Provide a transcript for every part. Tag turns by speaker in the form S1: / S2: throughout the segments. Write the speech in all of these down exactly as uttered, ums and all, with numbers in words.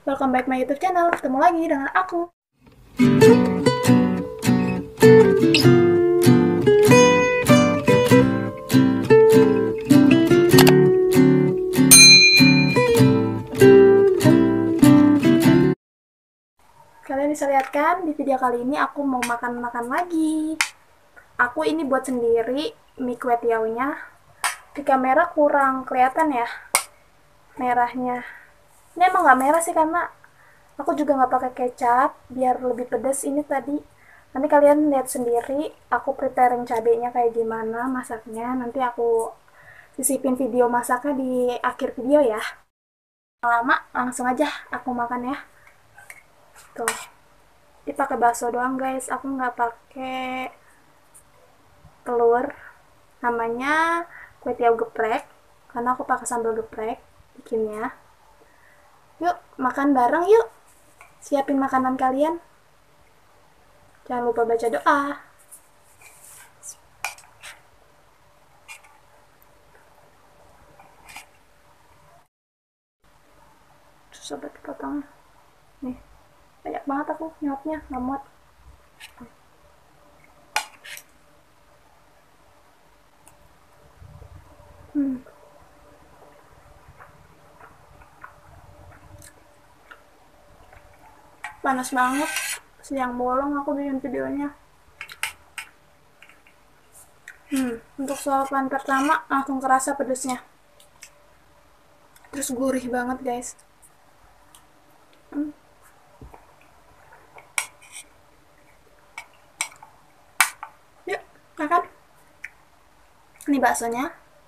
S1: Welcome back my YouTube channel. Ketemu lagi dengan aku. Kalian bisa lihat kan, di video kali ini aku mau makan-makan lagi. Aku ini buat sendiri mie kue tiaonya. Di kamera kurang kelihatan ya merahnya. Ini emang nggak merah sih karena aku juga nggak pakai kecap biar lebih pedas ini tadi. Nanti kalian lihat sendiri aku preparing cabenya kayak gimana masaknya. Nanti aku sisipin video masaknya di akhir video ya. Lama langsung aja aku makan ya. Tuh, ini pakai bakso doang guys. Aku nggak pakai telur. Namanya kue tiao geprek karena aku pakai sambal geprek bikinnya. Yuk makan bareng yuk. Siapin makanan kalian. Jangan lupa baca doa. Sobat potong. Nih, banyak banget aku nyopnya, nggak muat. Hmm. Panas banget. Siang bolong aku bikin videonya. Hmm, untuk suapan pertama langsung kerasa pedesnya. Terus gurih banget guys. Hmm. Yuk, makan. Ini baksonya.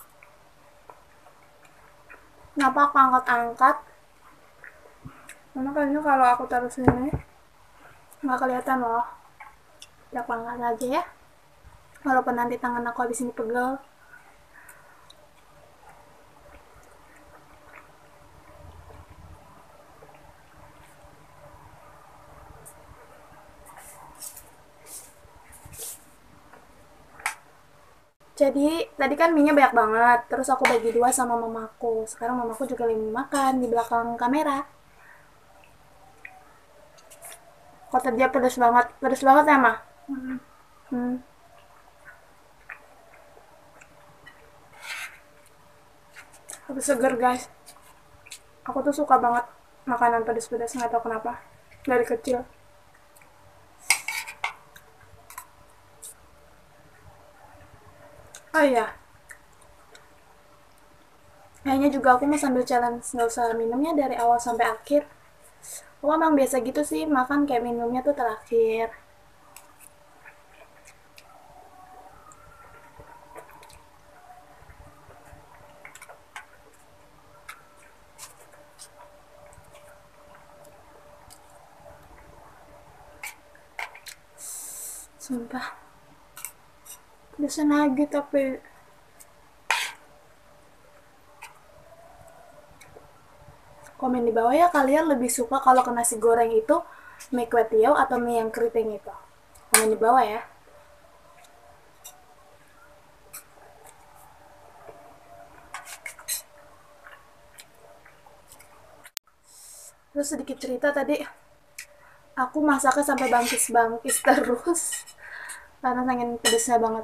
S1: Kenapa aku angkat-angkat? Karena kayaknya kalau aku taruh sini nggak kelihatan loh. Ya aku angkat aja ya. Walaupun nanti tangan aku habis ini pegel. Jadi tadi kan mie-nya banyak banget. Terus aku bagi dua sama mamaku. Sekarang mamaku juga lagi makan di belakang kamera. Kota dia pedas banget. Pedas banget ya, Ma? Hmm. Hmm. Tapi seger, guys. Aku tuh suka banget makanan pedas-pedas, nggak tahu kenapa. Dari kecil. Oh iya. Kayaknya juga aku mau sambil challenge nggak usah minumnya dari awal sampai akhir. Aku emang biasa gitu sih, makan kayak minumnya tuh terakhir. Sumpah. Bisa nagih tapi komen di bawah ya kalian lebih suka kalau ke nasi goreng itu mie kue tiao atau mie yang keriting itu. Komen di bawah ya. Terus sedikit cerita tadi, aku masaknya sampai bangkis-bangkis terus karena saking pedesnya banget.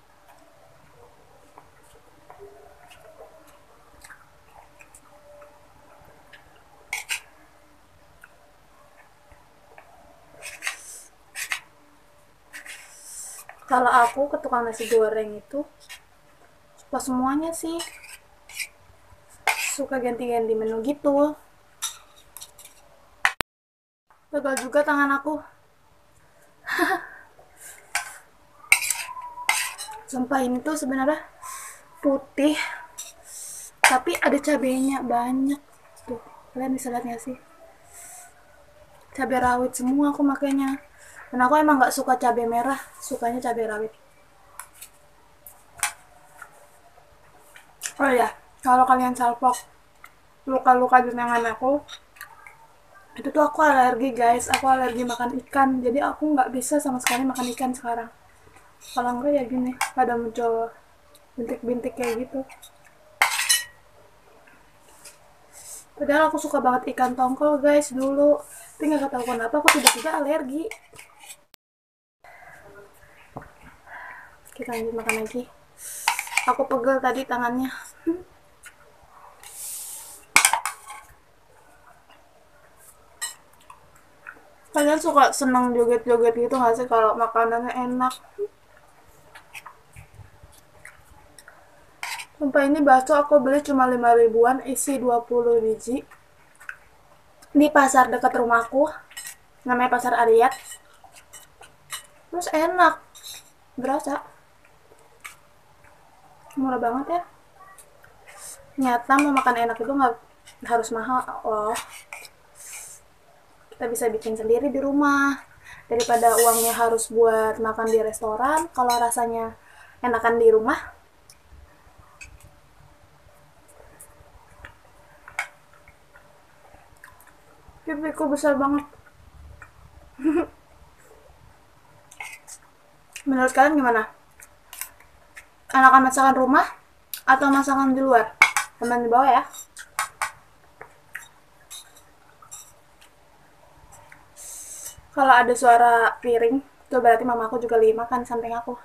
S1: Kalau aku ke tukang nasi goreng itu suka semuanya sih, suka ganti-ganti menu gitu. Gagal juga tangan aku. Sumpah ini tuh sebenarnya putih tapi ada cabenya banyak tuh, kalian bisa lihat gak sih? Cabai rawit semua aku makanya. Dan aku emang gak suka cabai merah, sukanya cabai rawit. Oh iya, kalau kalian salpok luka-luka di tangan aku, itu tuh aku alergi guys. Aku alergi makan ikan, jadi aku nggak bisa sama sekali makan ikan sekarang. Kalau enggak ya gini, pada muncul bintik-bintik kayak gitu. Padahal aku suka banget ikan tongkol guys dulu, tapi nggak tahu kenapa aku tiba-tiba alergi. Kita lanjut makan lagi. Aku pegel tadi tangannya. Kalian suka seneng joget-joget gitu gak sih kalau makanannya enak? Sumpah ini bakso aku beli cuma lima ribuan, isi dua puluh biji. Di pasar dekat rumahku, namanya Pasar Ariat. Terus enak, berasa. Murah banget ya. Nyata mau makan enak itu nggak harus mahal loh. Kita bisa bikin sendiri di rumah. Daripada uangnya harus buat makan di restoran, kalau rasanya enakan di rumah. Pipiku besar banget. Menurut kalian gimana? Enakan masakan rumah atau masakan di luar? Komen di bawah ya. Kalau ada suara piring, itu berarti mamaku juga lagi makan samping aku.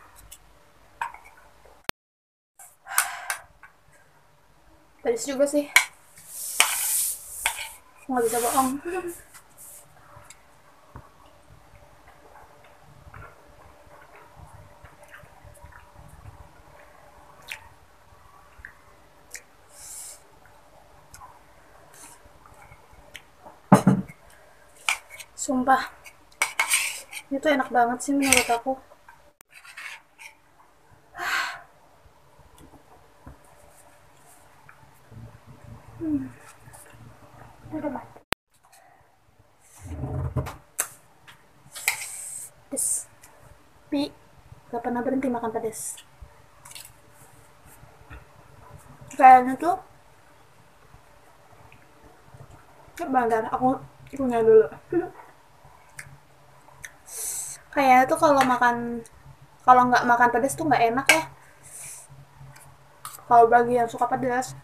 S1: Pedes juga sih. Nggak bisa bohong. Sumpah, itu enak banget sih menurut aku. Hmm. Pedes. Tapi gak pernah berhenti makan pedes. Kayaknya tuh, bentar, aku punya dulu. Kayaknya tuh kalau makan, kalau nggak makan pedas tuh nggak enak ya. Kalau bagi yang suka pedas.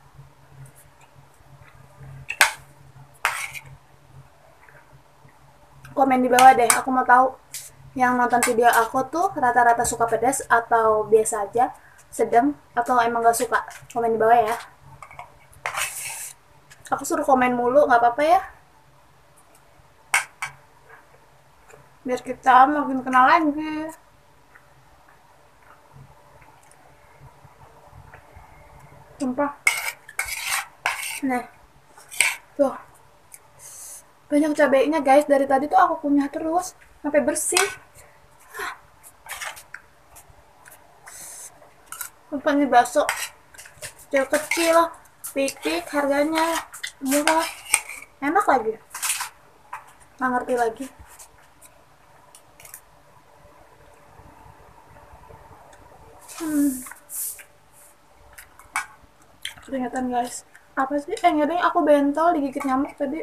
S1: Komen di bawah deh, aku mau tahu yang nonton video aku tuh rata-rata suka pedas atau biasa aja, sedang, atau emang gak suka. Komen di bawah ya. Aku suruh komen mulu, nggak apa-apa ya. Biar kita makin kenal lagi. Sumpah. Nah, tuh. Banyak cabenya guys, dari tadi tuh aku kunyah terus sampai bersih. Sumpah ini bakso kecil-kecil, pik-pik, harganya murah, enak lagi. Nggak ngerti lagi. Hmm. Keringatan guys. Apa sih? Eh nggak, aku bentol digigit nyamuk tadi.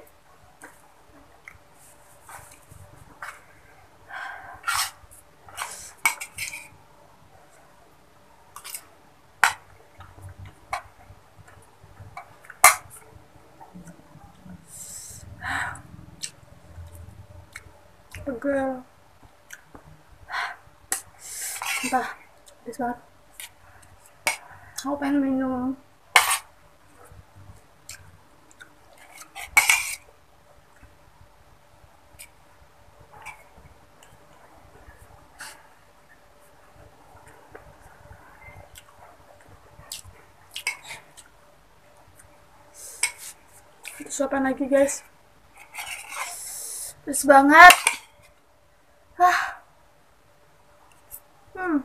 S1: Pegel. Entah, pedes banget. Aku pengen minum. Suapan lagi guys. Pedes banget. Ah. Hmm.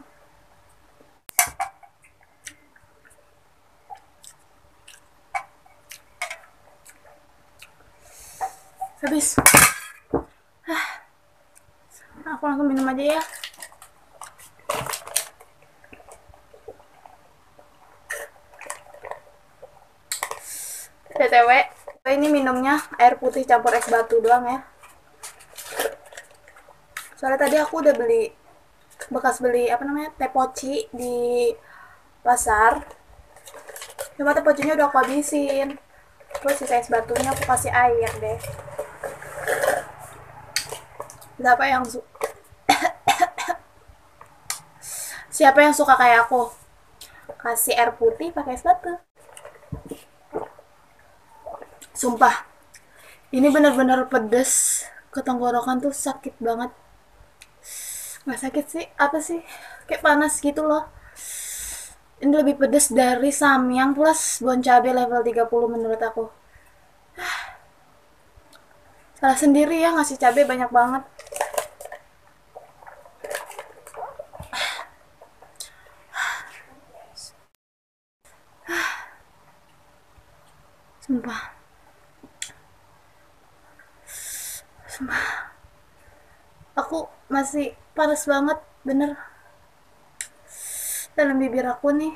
S1: Habis. Ah. Aku langsung minum aja ya. B T W, ini minumnya air putih campur es batu doang ya. Soalnya tadi aku udah beli, bekas beli apa namanya, teh poci di pasar. Cuma teh pocinya udah aku habisin. Terus sisa es batunya aku kasih air deh. Siapa yang su Siapa yang suka kayak aku? Kasih air putih pakai es batu. Sumpah, ini bener-bener pedes. Ke tenggorokan tuh sakit banget. Nggak sakit sih, apa sih? Kayak panas gitu loh. Ini lebih pedes dari samyang plus bon cabe level tiga puluh menurut aku. Salah sendiri ya ngasih cabai banyak banget. Sumpah. Sumpah. Aku masih panas banget, bener. Dalam bibir aku nih.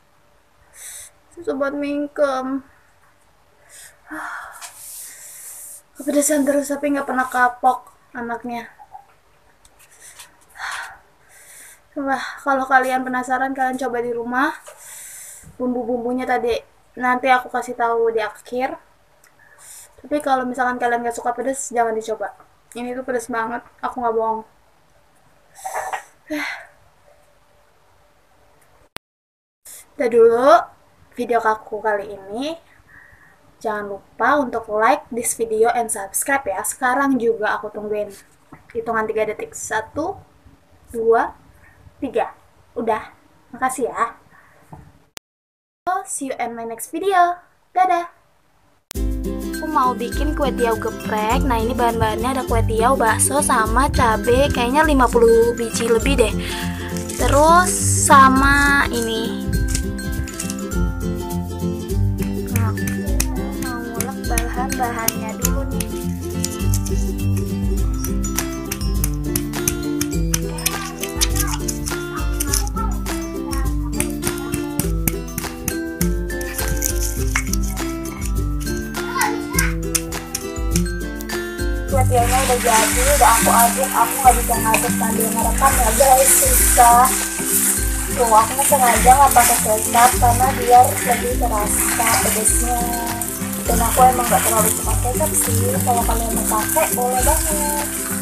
S1: Sobat mingkem. Kepedesan terus tapi nggak pernah kapok anaknya. Wah, kalau kalian penasaran kalian coba di rumah. Bumbu-bumbunya tadi nanti aku kasih tahu di akhir. Tapi kalau misalkan kalian nggak suka pedes jangan dicoba. Ini tuh pedes banget, aku nggak bohong. Udah dulu video aku kali ini. Jangan lupa untuk like this video and subscribe ya. Sekarang juga aku tungguin hitungan tiga detik. Satu, dua, tiga. Udah, makasih ya. See you in my next video. Dadah. Aku mau bikin kue tiaw geprek. Nah ini bahan-bahannya ada kue tiaw, bakso, sama cabe. Kayaknya lima puluh biji lebih deh. Terus sama ini. Bahannya dulu nih. Kue tiawnya udah jadi, udah aku aduk. Aku nggak bisa ngaduk sambil ngerekam ya guys, susah. Tuh aku sengaja nggak pakai kecap karena biar lebih terasa pedesnya. Dan aku emang gak terlalu suka kecap sih. Kalau kalian mau pakai boleh banget.